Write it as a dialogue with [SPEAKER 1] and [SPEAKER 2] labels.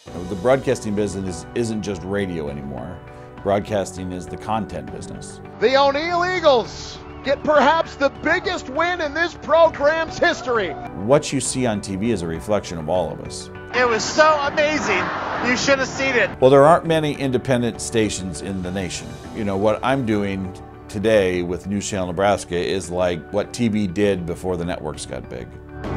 [SPEAKER 1] The broadcasting business isn't just radio anymore. Broadcasting is the content business.
[SPEAKER 2] The O'Neill Eagles get perhaps the biggest win in this program's history.
[SPEAKER 1] What you see on TV is a reflection of all of us.
[SPEAKER 3] It was so amazing. You should have seen it.
[SPEAKER 1] Well, there aren't many independent stations in the nation. You know, what I'm doing today with Channel Nebraska is like what TV did before the networks got big.